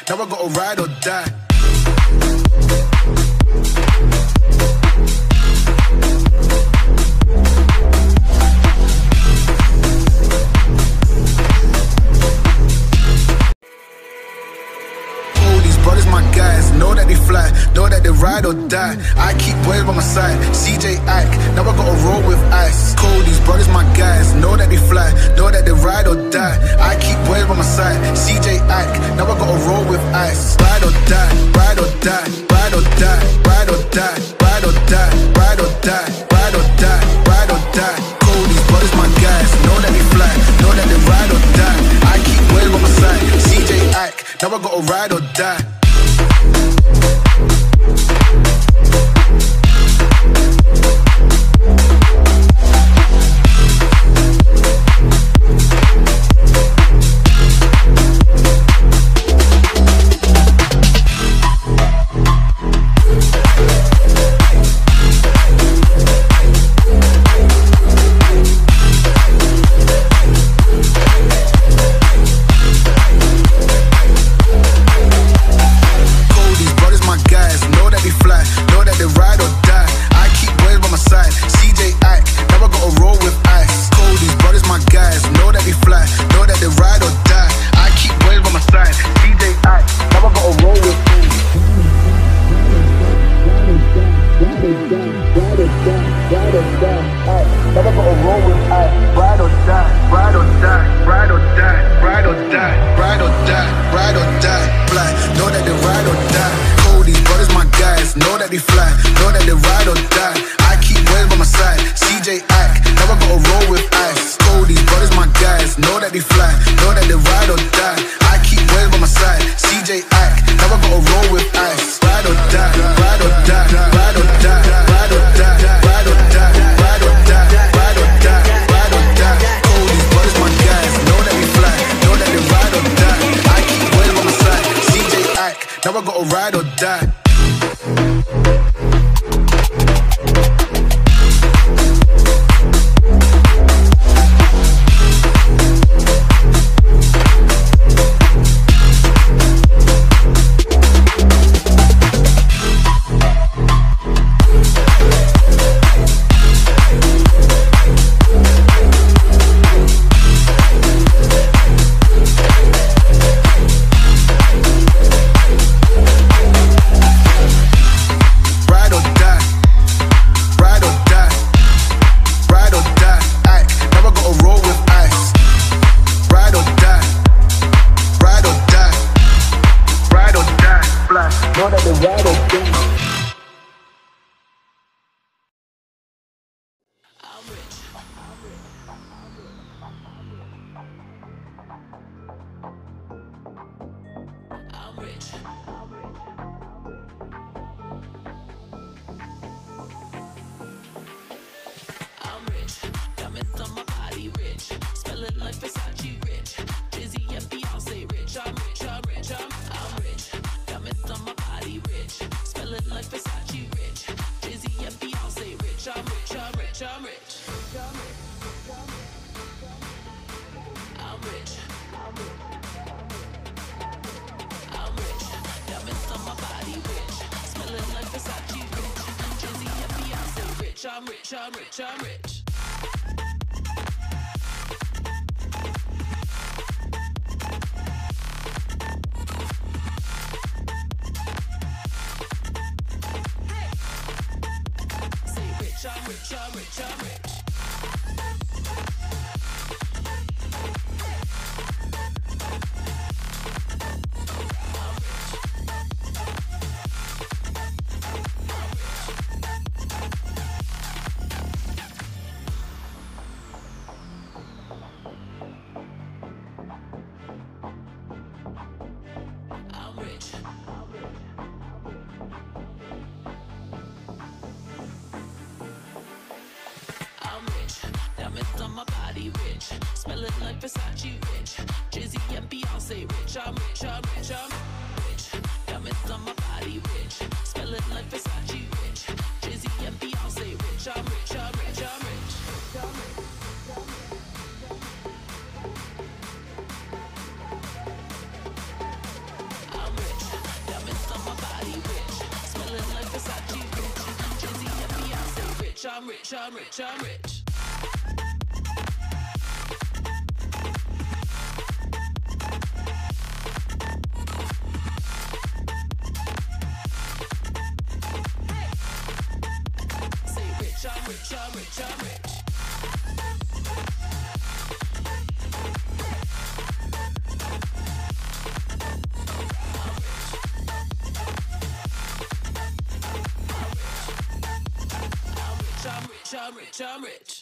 now I gotta ride or die. Brothers, my guys, know that they fly, know that they ride or die. I keep boys by my side, CJ Ike, now I gotta roll with ice. Cody's brothers, my guys, know that they fly, know that they ride or die. I keep boys by my side, CJ Ike, now I gotta roll with ice. Ride or die, ride or die, ride or die, ride or die, ride or die, ride or die, ride or die, ride or die. Cody's brothers, my guys, know that they fly, know that they ride or die. I keep boys by my side, CJ Ike, now I gotta ride or die. Now I gotta ride or die. I'm rich, I'm rich. Say rich, I'm rich, I'm rich, I'm rich. Smelling like Versace rich. Jay-Z and Beyonce rich. I'm rich, I'm rich, I'm rich. Diamonds on my body rich. Smelling like Versace rich. Jay-Z and Beyonce rich. I'm rich, I'm rich, I'm rich. I'm rich. I'm rich, I'm rich, I'm rich. Say rich, I'm rich, I'm rich, I'm rich. I'm rich, I'm rich.